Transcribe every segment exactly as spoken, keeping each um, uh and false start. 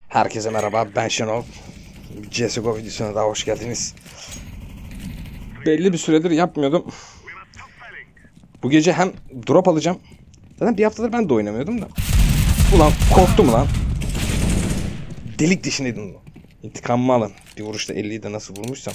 Herkese merhaba, ben Şenol. C S G O videosuna daha hoş geldiniz. Belli bir süredir yapmıyordum. Bu gece hem drop alacağım. Zaten bir haftadır ben de oynamıyordum da. Ulan korktum lan. Delik dişindeydim. İntikamımı alın. Bir vuruşta elliyi de nasıl vurmuşsam.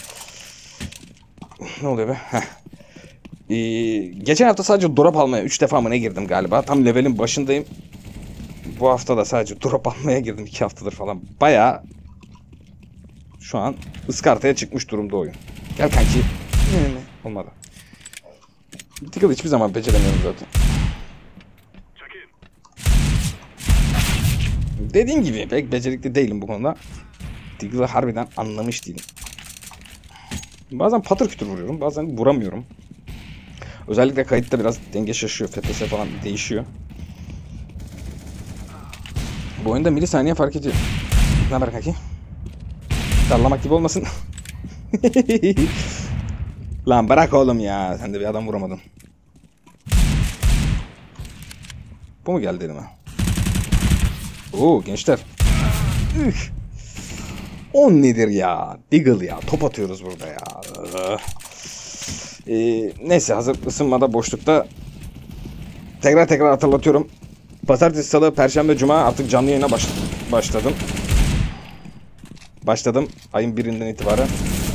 Ne oluyor be? Heh. Ee, geçen hafta sadece drop almaya üç defa mı ne girdim galiba. Tam levelin başındayım. Bu hafta da sadece drop almaya girdim iki haftadır falan. Bayağı şu an ıskartaya çıkmış durumda oyun. Gel kanki. Olmadı. Tickle hiçbir zaman beceremiyorum zaten. Dediğim gibi pek becerikli değilim bu konuda. Tickle'ı harbiden anlamış değilim. Bazen patır kütür vuruyorum, bazen vuramıyorum. Özellikle kayıtta biraz denge şaşıyor, F P S falan değişiyor. Bu oyunda milisaniye fark ediyor. Ne haber kanki? Darlamak gibi olmasın. Lan bırak oğlum ya. Sen de bir adam vuramadın. Bu mu geldi elime? Oo gençler. Üh. On nedir ya? Deagle ya. Top atıyoruz burada ya. Ee, neyse hazır ısınmada boşlukta. Tekrar tekrar hatırlatıyorum. Pazartesi, salı, perşembe, cuma artık canlı yayına baş başladım. Başladım. Ayın birinden itibaren.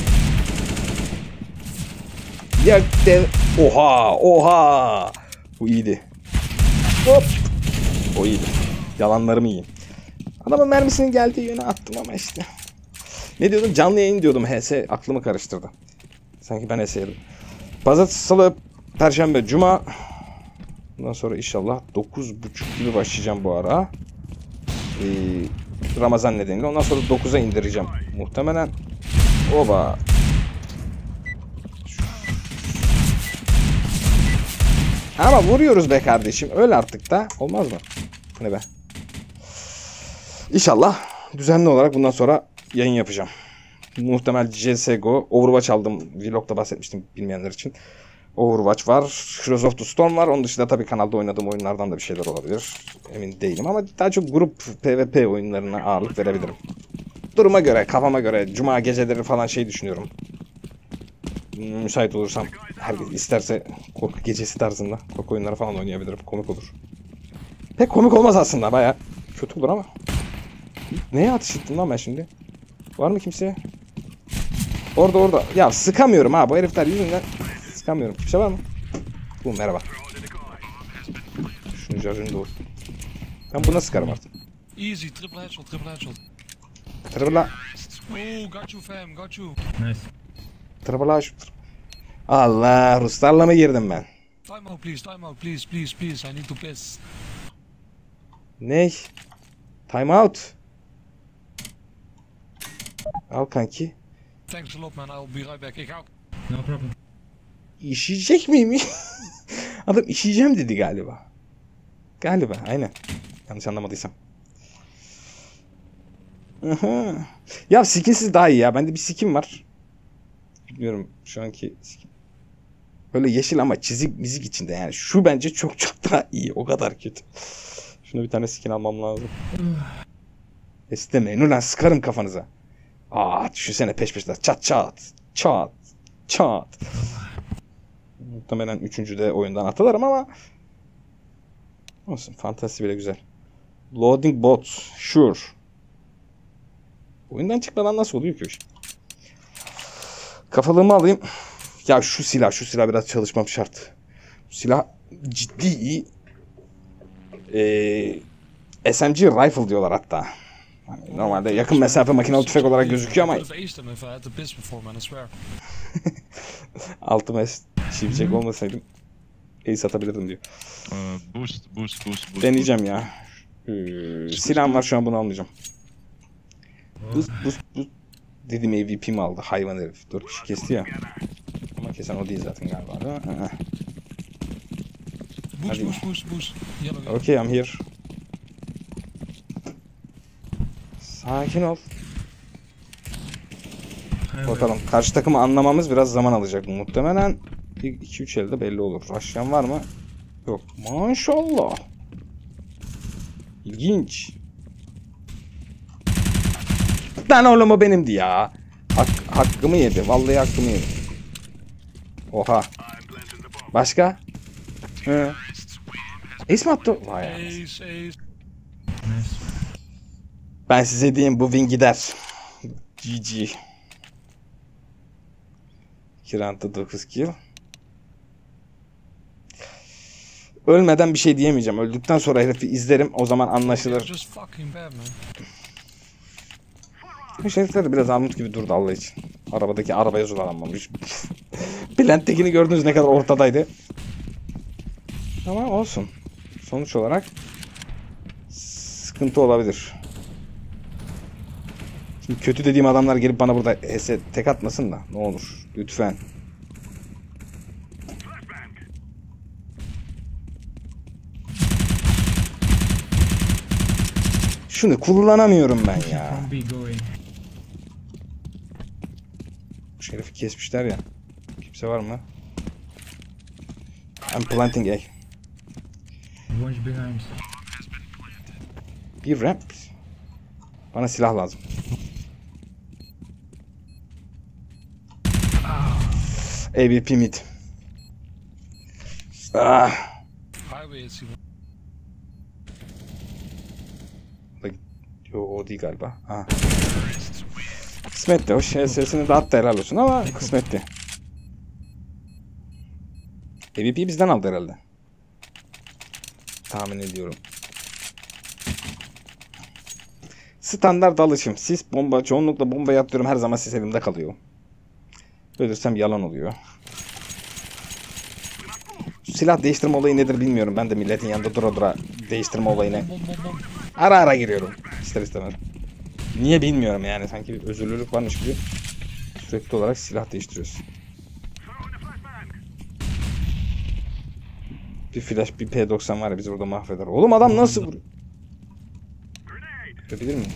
Ya de... Oha! Oha! Bu iyiydi. Hop! O iyiydi. Yalanlarımı yiyeyim. Adamın mermisinin geldiği yöne attım ama işte. Ne diyordum? Canlı yayın diyordum. H S aklımı karıştırdı. Sanki ben H S yedim. Pazartesi, salı, perşembe, cuma. Bundan sonra inşallah dokuz buçuk gibi başlayacağım bu ara. Ee, Ramazan nedeniyle. Ondan sonra dokuza indireceğim. Muhtemelen. Oba. Ama vuruyoruz be kardeşim. Öyle artık da. Olmaz mı? Ne be? İnşallah düzenli olarak bundan sonra yayın yapacağım. Muhtemel C S G O. Overwatch aldım. Vlog'da bahsetmiştim bilmeyenler için. Overwatch var. Heroes of the Storm var. Onun dışında tabii kanalda oynadığım oyunlardan da bir şeyler olabilir. Emin değilim ama daha çok grup PvP oyunlarına ağırlık verebilirim. Duruma göre, kafama göre, cuma geceleri falan şey düşünüyorum. Müsait olursam, herkes isterse korku gecesi tarzında korku oyunları falan oynayabilirim. Komik olur. Pek komik olmaz aslında, bayağı kötü olur ama. Neye ateş ettim lan ben şimdi? Var mı kimse? Orada orada. Ya sıkamıyorum ha, bu herifler yüzünden sıkamıyorum. Kimse var mı? Bu merhaba. Şunu şarjını doğru. Ben buna sıkarım artık. Easy, triple headshot, triple headshot. Triple Oh, got you fam, got you. Nice. Triple headshot. Allah, Ruslarla mı girdim ben? Time out please, time out please, please, please, I need to piss. Ne? Time out. Al kanki. Thanks a lot man, I'll be right back. Ik hou. No problem. İşeyecek miyim? Adam işeyeceğim dedi galiba. Galiba aynen. Yanlış anlamadıysam. Aha. Ya skinsiz daha iyi ya. Bende bir skin var. Bilmiyorum şu anki skin. Böyle yeşil ama çizik mizik içinde yani. Şu bence çok çok daha iyi. O kadar kötü. Şuna bir tane skin almam lazım. İstemeyin ulan, sıkarım kafanıza. Aa düşünsene peş peşler. Çat çat. Çat. Çat. Muhtemelen üçüncü de oyundan atılırım ama olsun, fantezi bile güzel. Loading bot. Sure. Oyundan çıkmadan nasıl oluyor ki o iş? Kafalığımı alayım. Ya şu silah, şu silah biraz çalışmam şart. Bu silah ciddi iyi. Ee, S M G rifle diyorlar hatta. Yani normalde yakın mesafe makinalı tüfek olarak gözüküyor ama altıma çiftçek olmasaydım ace atabilirdim diyor. Uh, boost, boost, boost, boost. Deneyeceğim ya. Ee, silahım var şu an, bunu almayacağım. Boost, boost, boost. Dedim A V P mi aldı hayvan herif. Dört kişi kesti ya. Ama kesen o değil zaten galiba. Boost, boost, boost, boost. Okay, I'm here. Sakin ol. Bakalım. Karşı takımı anlamamız biraz zaman alacak. Muhtemelen iki üç elde belli olur. Rush'yan var mı? Yok. Maşallah. İlginç. Lan oğlum o benimdi ya. Hak, hakkımı yedi. Vallahi hakkımı yedi. Oha. Başka? Hı. Ace mi attı? Vay ya. Ace, ace. Ben size diyeyim bu win gider. G G. iki roundda dokuz kill. Ölmeden bir şey diyemeyeceğim. Öldükten sonra herifi izlerim. O zaman anlaşılır. Just fucking bad, man. Bu şerifler de biraz armut gibi durdu Allah için. Arabadaki arabaya zulanmamış. Plant'tekini gördünüz ne kadar ortadaydı. Ama olsun. Sonuç olarak sıkıntı olabilir. Şimdi kötü dediğim adamlar gelip bana burada H S tek atmasın da ne olur lütfen. Şunu kullanamıyorum ben ya. Bu şerifi kesmişler ya. Kimse var mı? I'm planting A. Bir ramp. Bana silah lazım. A W P mid. Ah. Highway is even. Yo o değil galiba. Ha. Kısmetti. O şey sesini dağıttı helal olsun ama kısmetti. A W P bizden aldı herhalde. Tahmin ediyorum. Standart alışım. Sis bomba. Çoğunlukla bomba atıyorum. Her zaman sis elimde kalıyor. Ölürsem yalan oluyor. Silah değiştirme olayı nedir bilmiyorum. Ben de milletin yanında dura dura değiştirme olayını ara ara giriyorum. İster istemez. Niye bilmiyorum yani. Sanki bir özürlülük varmış gibi. Sürekli olarak silah değiştiriyoruz. Bir flash, bir P doksan var ya bizi burada mahveder. Oğlum adam nasıl vuruyor? Görebilir miyim?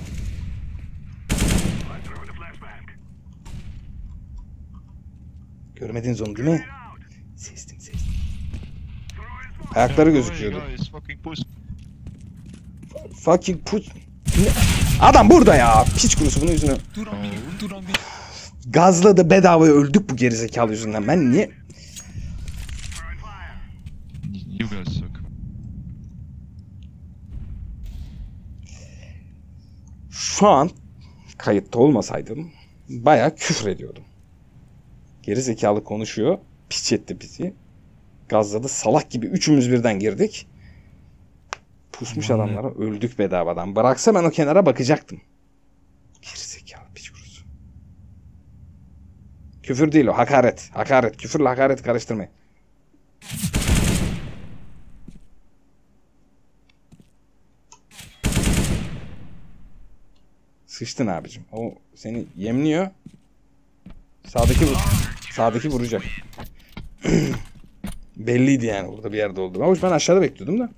Görmediniz onu değil mi? Sestim sestim. Ayakları gözüküyordu. Guys, fucking push. Fucking put. Adam burada ya. Piç kurusu bunun yüzüne. Two on me, two on me. Gazladı bedavaya öldük bu gerizekalı yüzünden. Ben niye? You guys suck. Şu an kayıtta olmasaydım bayağı küfür ediyordum. Gerizekalı konuşuyor. Piç etti bizi. Gazladı salak gibi üçümüz birden girdik. Pusmuş adamlara öldük bedavadan. Bıraksa ben o kenara bakacaktım. Gerizekalı piç kurusu. Küfür değil o hakaret. Hakaret. Küfürle hakaret karıştırmayın. Sıçtın abicim. O seni yemliyor. Sağdaki sağdaki vuracak. Belliydi yani burada bir yerde oldu. Ama ben aşağıda bekliyordum da.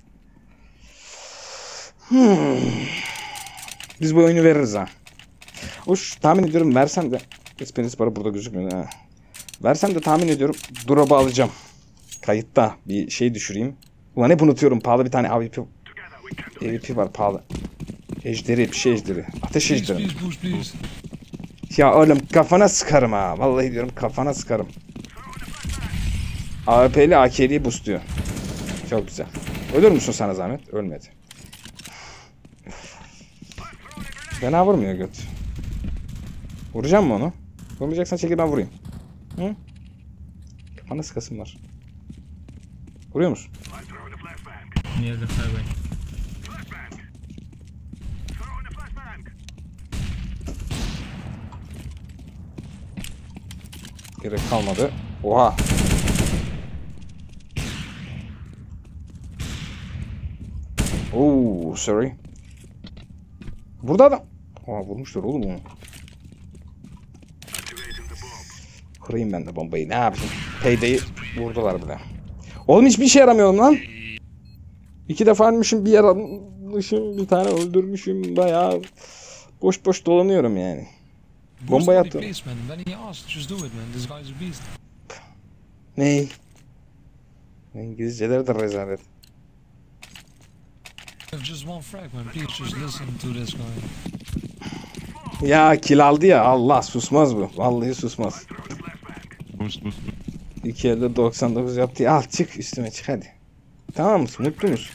Hmm. Biz bu oyunu veririz ha. Hoş tahmin ediyorum versem de Espenis para burada gözükmüyor ha. Versem de tahmin ediyorum drop'u alacağım. Kayıtta bir şey düşüreyim. Ulan hep unutuyorum pahalı bir tane A W P. A W P var pahalı. Ejderi bir şey ejderi. Ateş Please, ejderi. please, push, please. Ya oğlum kafana sıkarım ha. Vallahi diyorum kafana sıkarım. A W P'li A K'liyi boostluyor. Çok güzel. Ölür müsün sana zahmet? Ölmedi. Fena vurmuyor göt. Vuracağım mı onu? Vurmayacaksan çekil ben vurayım. Hı? Kafana sıkasın var. Vuruyor musun? Near the highway. Gerek kalmadı. Oha. Oo, sorry. Burada adam. Aa, vurmuşlar oğlum onu. Kırayım ben de bombayı. Ne yapayım? Payday'i vurdular bile. Oğlum hiçbir şey yaramıyorum lan. İki defa ölmüşüm, bir yaramışım, bir tane öldürmüşüm. Bayağı boş boş dolanıyorum yani. Bombayı attım. Please, man. When he asked, just do it, man. This guy's a beast. Ney? İngilizceleri de rezalet. Have just one frag, man. Please, just listen to this guy. Ya kill aldı ya. Allah susmaz bu. Vallahi susmaz. Boost, boost. iki elde doksan dokuz yaptı. Ya, al çık üstüme çık hadi. Tamam mısın? Mutlu musun?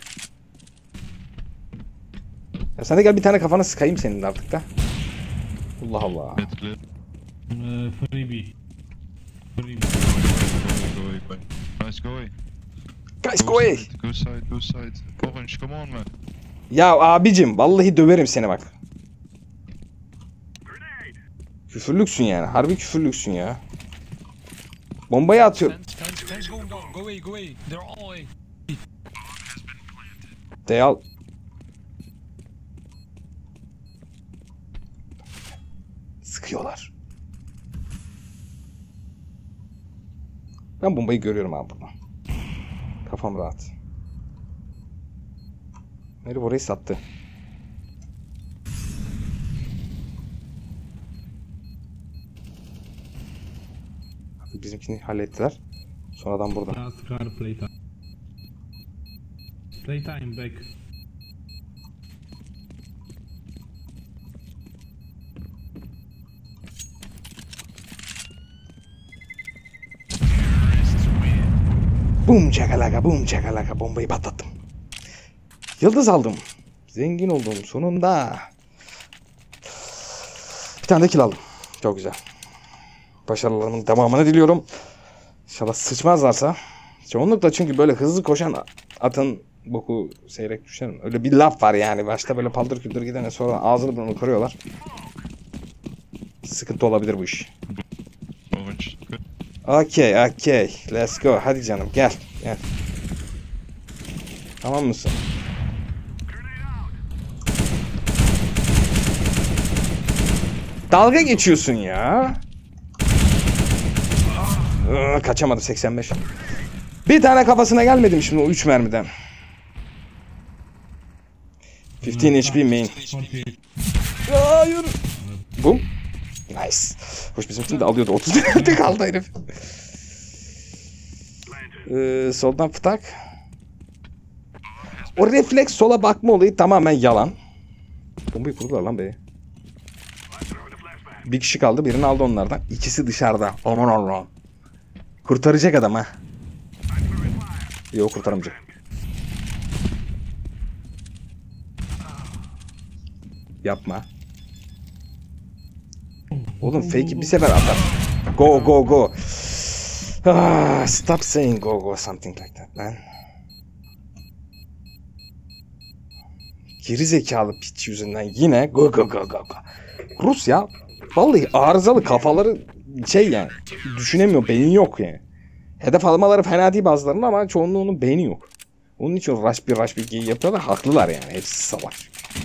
Ya sen de gel bir tane kafana sıkayım senin de artık da. Allah Allah. Get clear. Uh, freebie. Freebie. Go away, go away. Nice, go away. Guys go away. side, go side, go side. Orange, come on man. Ya abicim vallahi döverim seni bak. Küfürlüksün yani. Harbi küfürlüksün ya. Bombayı atıyor. Fence, fence, fence going down. Go away, go away. They're all away. Deyal. Sıkıyorlar. Ben bombayı görüyorum abi buradan. Kafam rahat. Herif orayı sattı. Bizimkini hallettiler. Sonradan burada. Last car playtime. Playtime back. Bum çakalaka bum çakalaka bombayı patlattım. Yıldız aldım. Zengin oldum sonunda. Bir tane de kill aldım. Çok güzel. Başarılarımın devamını diliyorum. İnşallah sıçmazlarsa. Çoğunlukla çünkü böyle hızlı koşan atın boku seyrek düşer. Öyle bir laf var yani. Başta böyle paldır küldür gidene sonra ağzını burnunu kırıyorlar. Sıkıntı olabilir bu iş. Orange. Good. Okey, okey. Let's go. Hadi canım gel. Gel. Tamam mısın? Dalga geçiyorsun ya. Aa, kaçamadı seksen beş. Bir tane kafasına gelmedim şimdi o üç mermiden. on beş H P main. forty-eight. Hayır. Bum. Nice. Hoş bizim tim de alıyordu. otuz dörtte kaldı herif. Ee, soldan fıtak. O refleks sola bakma olayı tamamen yalan. Bombayı kurdular lan be. Bir kişi kaldı. Birini aldı onlardan. İkisi dışarıda. Aman Allah'ım. Kurtaracak adam ha. Yok kurtaramayacak. Yapma. Oğlum fake'i bir sefer atar. Go go go. Ah, stop saying go go something like that man. Geri zekalı piç yüzünden yine go go go go go. Rus ya. Vallahi arızalı kafaları şey yani. Düşünemiyor. Beyni yok yani. Hedef almaları fena değil bazılarının ama çoğunluğunun beyni yok. Onun için rush bir rush bir geyi yapıyorlar. Haklılar yani. Hepsi salak.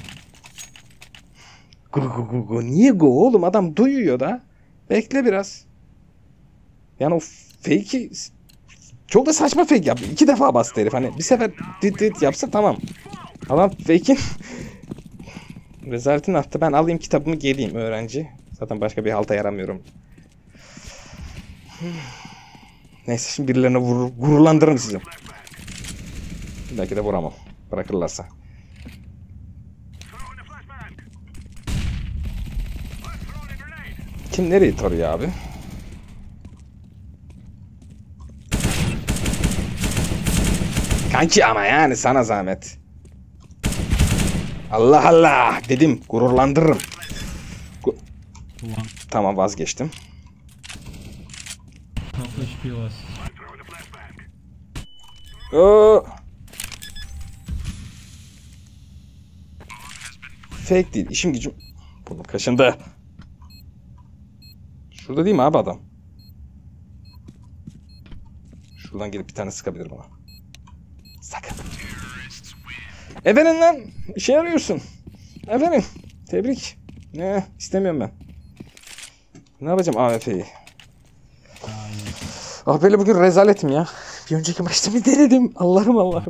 Go go go go. Niye go oğlum? Adam duyuyor da. Bekle biraz. Yani o fake'i çok da saçma fake yaptı. İki defa bastı herif. Hani bir sefer dit dit yapsa tamam. Adam fake'in rezaletini attı. Ben alayım kitabımı geleyim öğrenci. Zaten başka bir halta yaramıyorum. Neyse şimdi birilerine vurur, gururlandırırım sizi. Belki de vuramam. Bırakırlarsa. Kim nereyi tarıyor abi? Kanki ama yani sana zahmet. Allah Allah dedim gururlandırırım. Gu tamam vazgeçtim. Half H P was. Oo. Fake değil işim gücüm. Bunun kaşında. Şurada değil mi abi adam? Şuradan gelip bir tane sıkabilir bana. Sakın. Efendim lan işe yarıyorsun. Efendim tebrik. Ne istemiyorum ben. Ne yapacağım A W P'yi? Ah böyle bugün rezaletim ya. Bir önceki maçta bir denedim. Allah'ım Allah'ım.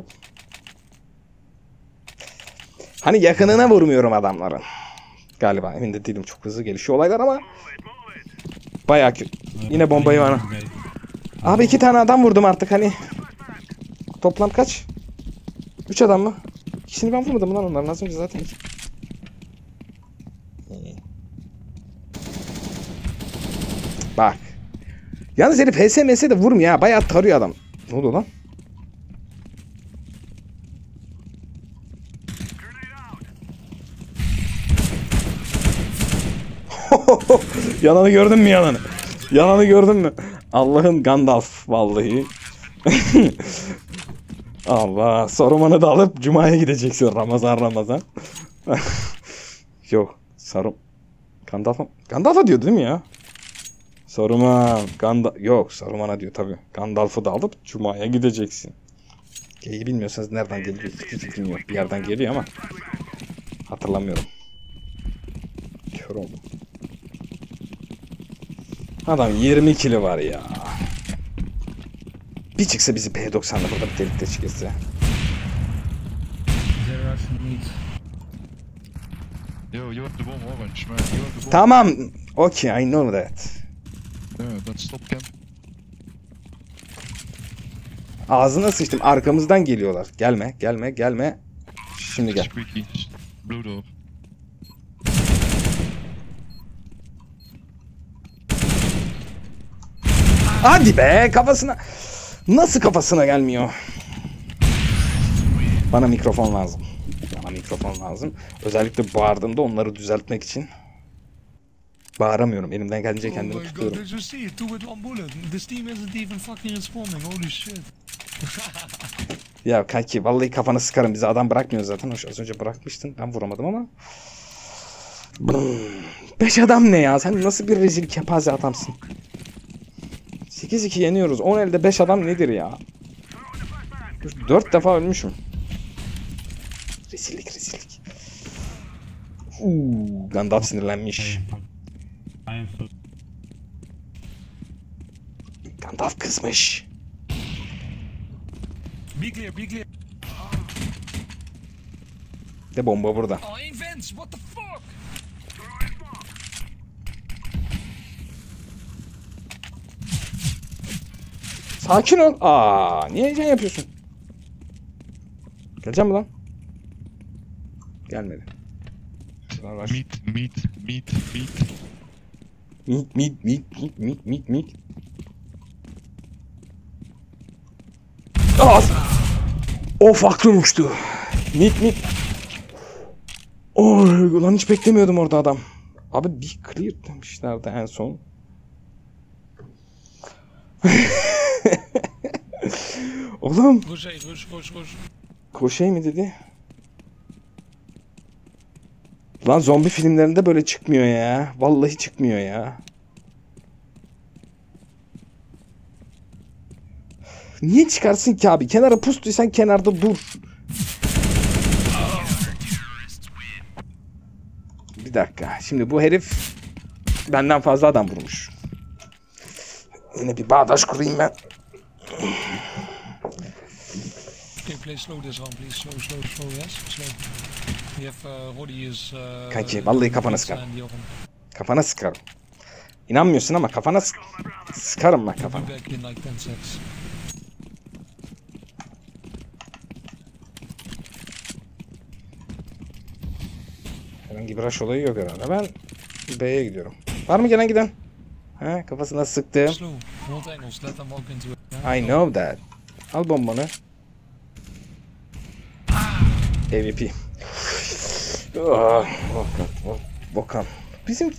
Hani yakınına vurmuyorum adamların. Galiba emin de değilim çok hızlı gelişiyor olaylar ama. Bayağı kötü. Yine bombayı bana. Abi iki tane adam vurdum artık hani. Toplam kaç? Üç adam mı? İkisini ben vurmadım lan onların az önce zaten. Bak. Yalnız herif H S M S de vurmuyor ya. Bayağı tarıyor adam. Ne oldu lan? Yananı gördün mü yananı? Yananı gördün mü? Allah'ın Gandalf vallahi. Allah, Saruman'ı da alıp Cuma'ya gideceksin Ramazan Ramazan. Yok, Sarum. Gandalf'a Gandalf'a diyor değil mi ya? Saruman, Gandalf yok, Saruman'a diyor tabii. Gandalf'ı da alıp Cuma'ya gideceksin. Geyi bilmiyorsanız nereden geliyor hiç fikrim yok. Bir yerden geliyor ama hatırlamıyorum. Kör oldum. Adam yirmi kilo var ya. Bir çıksa bizi P doksan'la burada bir delikte çıkırsa. There are some meat. Yo, you have the bomb, Orange, man. You have the bomb. Tamam. Okay, I know that. Yeah, but stop camp. Ağzına sıçtım. Arkamızdan geliyorlar. Gelme, gelme, gelme. Şimdi gel. Squeaky. Blue door. Hadi be, kafasına. Nasıl kafasına gelmiyor? Bana mikrofon lazım. Bana mikrofon lazım. Özellikle bağırdığımda onları düzeltmek için. Bağıramıyorum. Elimden gelince Oh kendimi my god, tutuyorum. did you see it? Two with one bullet. This team isn't even fucking responding. Holy shit. Ya kanki vallahi kafanı sıkarım. Bizi adam bırakmıyor zaten. Hoş, az önce bırakmıştın. Ben vuramadım ama. Brrr. Beş adam ne ya? Sen nasıl bir rezil kepaze adamsın? sekiz iki yeniyoruz. on elde beş adam nedir ya? dört defa ölmüşüm. Rezillik rezillik. Uuu, Gandalf sinirlenmiş. I am so. Gandalf kızmış. Be clear, be clear. De bomba burada. Oh, ain't Vince, what the fuck? Sakin ol. Aa, niye heyecan yapıyorsun? Geleceğim mi lan? Gelmedi. Şuradan var. Meat, meat, meat, meat. Meat, meat, meat, meat, meat, meat, meat. Aa! Of aklım uçtu. Meat, meat. Oh, lan hiç beklemiyordum orada adam. Abi bir clear demişlerdi en son. Oğlum. Rush, hey, rush, rush, rush. Koşey mi dedi? Lan zombi filmlerinde böyle çıkmıyor ya. Vallahi çıkmıyor ya. Niye çıkarsın ki abi? Kenara pustuysan kenarda dur. Bir dakika. Şimdi bu herif benden fazla adam vurmuş. Yine bir bağdaş kurayım ben. Okay, play slow this round, please. Slow, slow, slow, yes? Slow. We have uh, Roddy is... Uh, Kanki, vallahi kafana Vince sıkar. and the other. Kafana sıkarım. İnanmıyorsun ama kafana sık sıkarım ben We'll kafana. be back in like ten seconds. Herhangi bir rush olayı yok herhalde. Ben B'ye gidiyorum. Var mı gelen giden? Ha, kafasına sıktım. Slow, hold angles, let them walk into it. yeah? I know that. Al bombanı. M V P. Ah, Volkan, Vol- Volkan. Bizim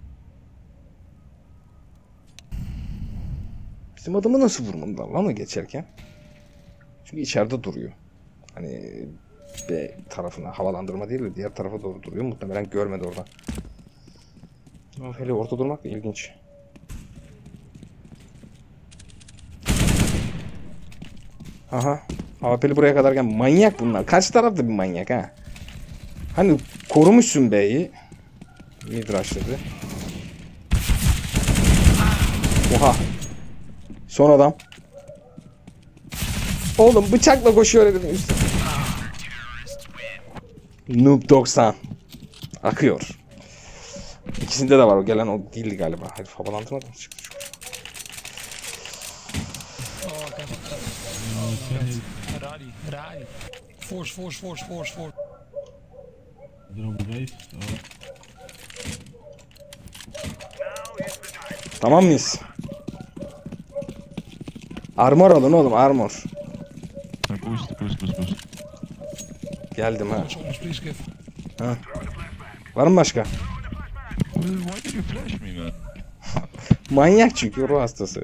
Bizim adamı nasıl vurmadılar lan o geçerken? Çünkü içeride duruyor. Hani B tarafına havalandırma değil de diğer tarafa doğru duruyor. Muhtemelen görmedi orada. Ama hele orada durmak da ilginç. Aha. A W P'li buraya kadar gel. Manyak bunlar. Karşı taraf da bir manyak ha. Hani korumuşsun B'yi. Mid rushladı. Oha. Son adam. Oğlum bıçakla koşuyor dedim üstüne. Noob doksan. Akıyor. İkisinde de var o gelen o değildi galiba. Herif havalandırmadan çıktı. Oh, okay. Uh, Radi, Radi. Force, force, force, force, force. Drop base. Or Tamam mıyız? Armor alın oğlum, armor. Uh, boost, boost, boost, boost. Geldim ha. Someone, please give. Ha. Var mı başka? Well, why did you flash me, man? Manyak çünkü ruh hastası.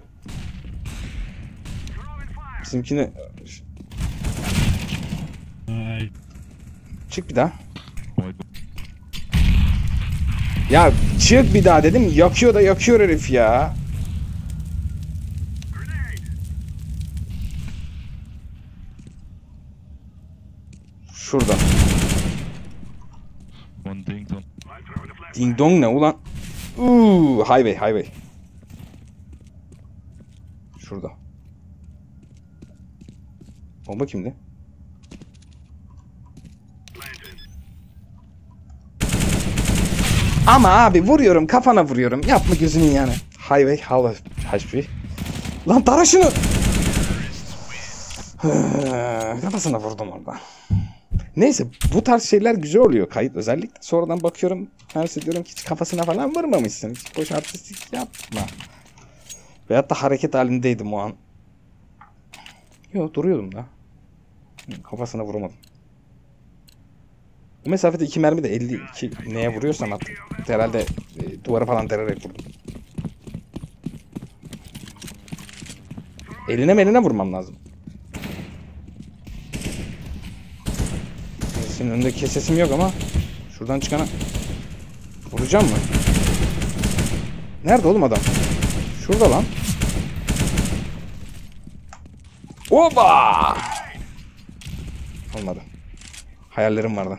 Bizimkine Uh, çık bir daha. Why? Ya çık bir daha dedim. Yakıyor da yakıyor herif ya. Şurada. One ding dong. Ding dong ne ulan? Uuu, highway highway. Şurada. Bomba kimdi? Ama abi vuruyorum, kafana vuruyorum. Yapma gözünün yani. Highway, highway, highway. Lan tara şunu. Kafasına vurdum orada. Neyse, bu tarz şeyler güzel oluyor kayıt özellikle. Sonradan bakıyorum, her şey diyorum ki hiç kafasına falan vurmamışsın. Hiç boş artistlik yapma. Veyahut da hareket halindeydim o an. Yok, duruyordum da. Kafasına vuramadım. Bu mesafede iki mermi de elli iki neye vuruyorsam artık herhalde e, duvara falan dererek vurdum. Eline meline vurmam lazım. Senin önünde kesesim yok ama şuradan çıkana vuracağım mı? Nerede oğlum adam? Şurada lan. Oba! Olmadı. Hayallerim vardı.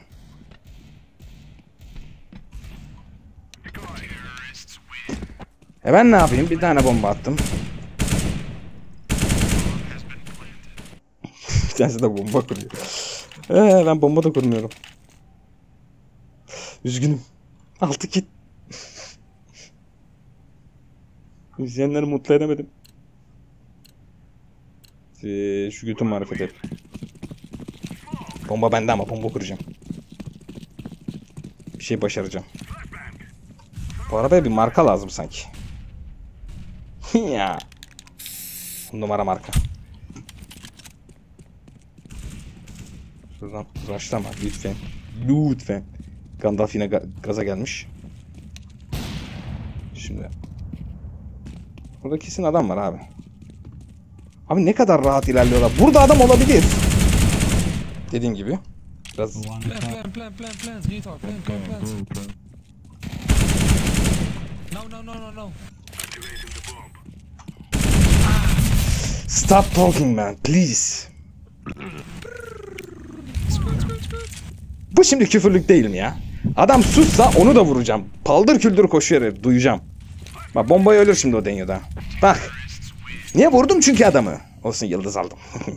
E ben ne yapayım? Bir tane bomba attım. Bir tanesi de bomba kuruyor. Ee, ben bomba da kurmuyorum. Üzgünüm. Altı kit. İzleyenleri mutlu edemedim. Ee, şu götüm marifeti. Bomba bende ama bomba kuracağım. Bir şey başaracağım. Bu arabaya bir marka lazım sanki. Ya. Numara marka. Şuradan rushlama lütfen. Lütfen. Gandalf yine ga gaza gelmiş. Şimdi. Burada kesin adam var abi. Abi ne kadar rahat ilerliyorlar. Burada adam olabilir. Dediğim gibi. Biraz... one Plant, shot. plant, plant, plant, plant. Retard, plant, plant, Go, plant. go, plan. No, no, no, no, no. Stop talking man, please. Squirt, squirt, squirt. Bu şimdi küfürlük değil mi ya? Adam sussa onu da vuracağım. Paldır küldür koşuyor herif, duyacağım. Bak bombayı ölür şimdi o deniyorda. Bak. Niye vurdum çünkü adamı? Olsun yıldız aldım.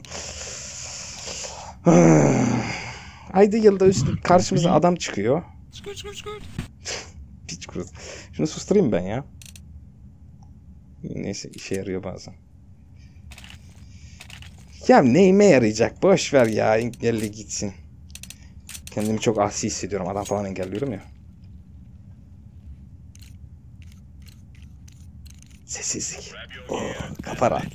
Haydi yıldız karşımıza adam çıkıyor. Squirt, squirt, squirt. Piç kurusu. Şunu susturayım ben ya. Neyse işe yarıyor bazen. Ya neyime yarayacak? Boş ver ya, engelle gitsin. Kendimi çok asi hissediyorum. Adam falan engelliyorum ya. Sessizlik. Oo, kafa rahat.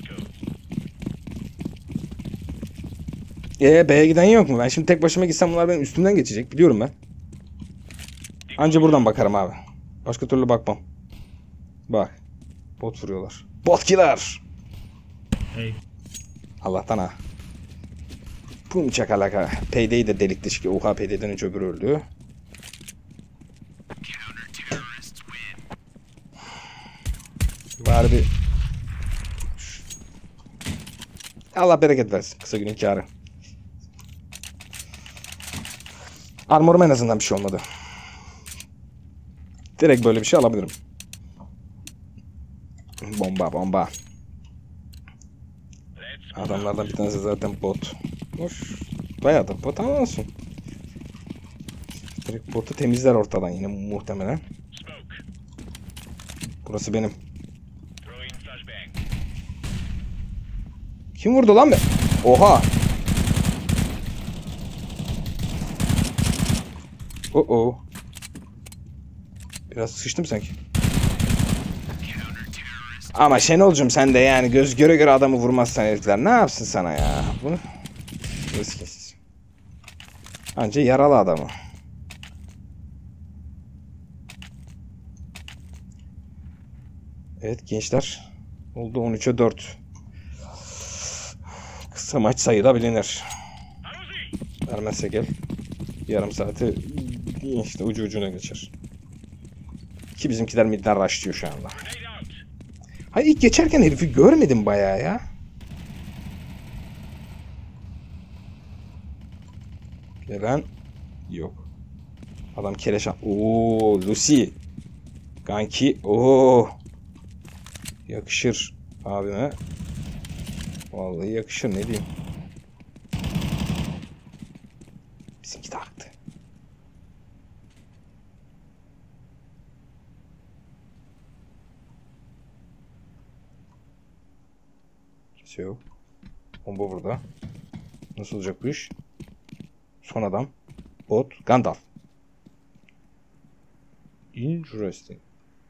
Eee B'ye giden yok mu? Ben şimdi tek başıma gitsem bunlar benim üstümden geçecek. Biliyorum ben. Anca buradan bakarım abi. Başka türlü bakmam. Bak. Bot vuruyorlar. Botkiler. Hey. Allah'tan ha. Pum çakalaka. Payday'i de delik deşik. Oha Payday'den önce öbürü öldü. Bari bir... Allah bereket versin. Kısa günün kârı. Armorum en azından bir şey olmadı. Direkt böyle bir şey alabilirim. Bomba bomba. Adamlardan bir tanesi zaten bot. Hoş. Bayağı da bot ama olsun. Direkt botu temizler ortadan yine muhtemelen. Burası benim. Kim vurdu lan be? Oha. Oh oh. Biraz sıçtım sanki. Ama Şenolcum sen de yani göz göre göre adamı vurmazsan herifler ne yapsın sana ya? Bunu risksiz. Anca yaralı adamı. Evet gençler. Oldu on üçe dört. Kısa maç sayılabilir. Vermezse gel. Yarım saati işte ucu ucuna geçer. Ki bizimkiler midden rushlıyor şu anda. Hayır ilk geçerken herifi görmedim bayağı ya. Gelen yok. Adam keleşan. Oo Lucy. Ganki. Oo. Yakışır abime. Vallahi yakışır ne diyeyim. Bizimki de aktı. Kimse yok. Bomba burada. Nasıl olacak bu iş? Son adam. Bot. Gandalf. Interesting.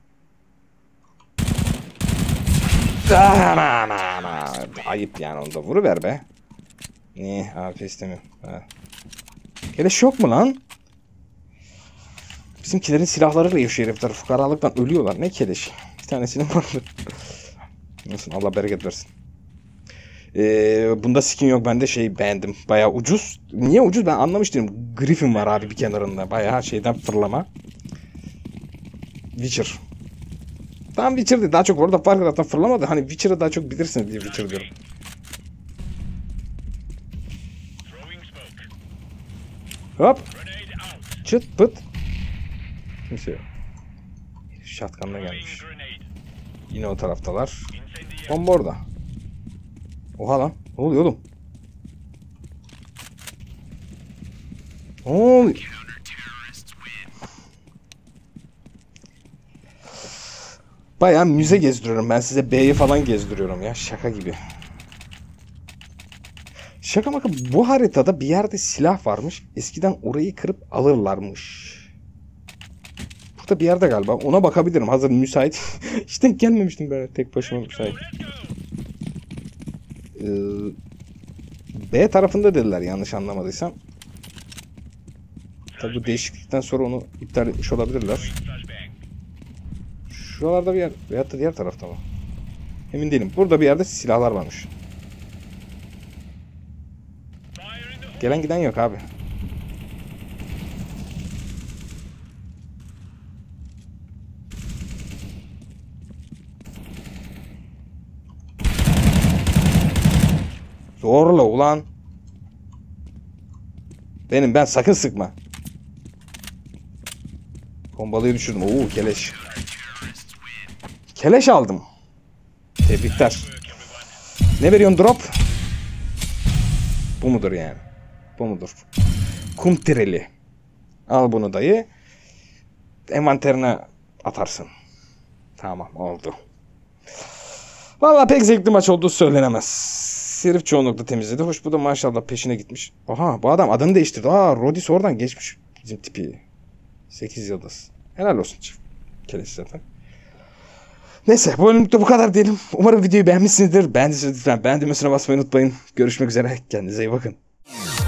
Aman aman. Ayıp yani onu da vuruver be. Ne? A P istemiyorum. Ha. Keleş yok mu lan? Bizimkilerin silahlarıyla yaşıyor herifler. Fukaralıktan ölüyorlar. Ne keleş? Bir tanesinin vardı. Nasıl? Allah bereket versin. Ee, bunda skin yok. Ben de şey beğendim. Bayağı ucuz. Niye ucuz? Ben anlamış değilim. Griffin var abi bir kenarında. Bayağı şeyden fırlama. Witcher. Tam Witcher değil. Daha çok orada fark zaten fırlamadı. Hani Witcher'ı daha çok bilirsiniz diye Witcher diyorum. Hop. Çıt pıt. Kimse yok. Shotgun'la gelmiş. Yine o taraftalar. Bomba orada. Oha lan. Ne oluyor oğlum? Ne oluyor? Bayağı müze gezdiriyorum. Ben size B'yi falan gezdiriyorum ya. Şaka gibi. Şaka maka bu haritada bir yerde silah varmış. Eskiden orayı kırıp alırlarmış. Burada bir yerde galiba. Ona bakabilirim. Hazır müsait. Hiç denk gelmemiştim böyle tek başıma müsait. Ee, B tarafında dediler yanlış anlamadıysam. Tabi bu değişiklikten sonra onu iptal etmiş olabilirler. Şuralarda bir yer veyahut da diğer tarafta mı? Emin değilim. Burada bir yerde silahlar varmış. Gelen giden yok abi. Zorla ulan. Benim ben sakın sıkma. Bombalıyı düşürdüm. Oo keleş. Keleş aldım. Tebrikler. Ne veriyorsun drop? Bu mudur yani? Bu mudur? Kum tireli. Al bunu dayı. Envanterine atarsın. Tamam oldu. Vallahi pek zevkli maç olduğu söylenemez. Herif çoğunlukla temizledi. Hoş bu da maşallah peşine gitmiş. Aha bu adam adını değiştirdi. Aa Rodis oradan geçmiş. Bizim tipi. sekiz yıldız. Helal olsun çift. Keleş zaten. Neyse bu bölümde bu kadar diyelim. Umarım videoyu beğenmişsinizdir. Beğendiyseniz lütfen beğen düğmesine basmayı unutmayın. Görüşmek üzere. Kendinize iyi bakın.